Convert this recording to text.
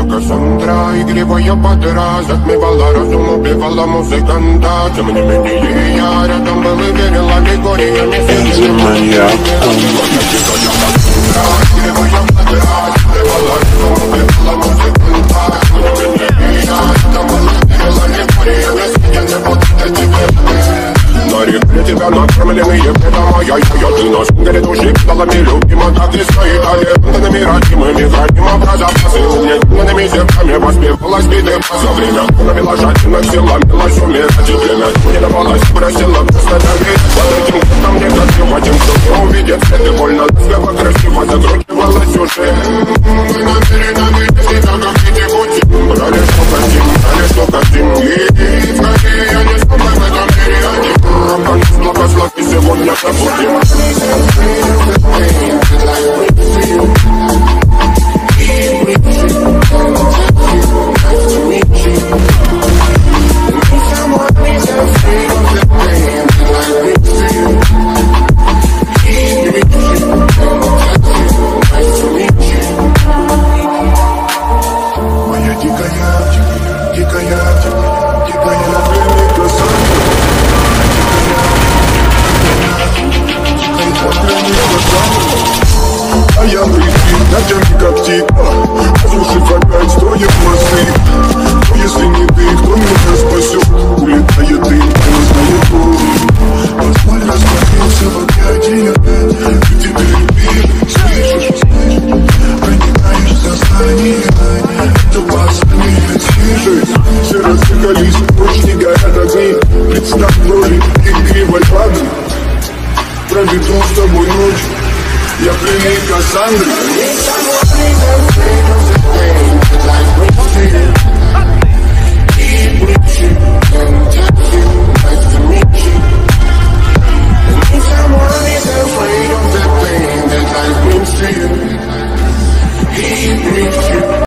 Кассандра, игривая подра, затмевала разум, убивала музыканта. Тем не менее я рядом был и верил аллегориями. Энджи Маньяк. Игривая подра, затмевала разум, убивала музыканта. Тем не менее я рядом был и верил аллегориями. Я не буду для тебя. На реке тебя накормленные предама. Я ты наш горит души, педалами любима. Так и стоит аллегориями, родимыми, храним образа. Угнетенными зерками воспевалась биты. За время провела жадина, сила милась умирать. И время не давалась, просила просто давить. Под этим кутом не закрыва тем, кто не увидит свет. И больно ласково, красиво закручивалась уже. Мы намерены всегда как эти пути. Брали что хотим, и скорее я не смогу в этом мире один. Благослови сегодня забудем. Моя дикая а я прикинь, натянки как тик. Разрушив опять, строим мосты. Но если не ты, кто меня спасет? Улетает ты, не знает он. Позволь раствориться в объятиях. Ты тебя любил, слышишь? Проникаешь в сознание. Это последняя тишь. Все рассыхались, прочь не горят огни. Представь в роли игривой воды. Проведу с тобой ночь. Я пленник Кассандры.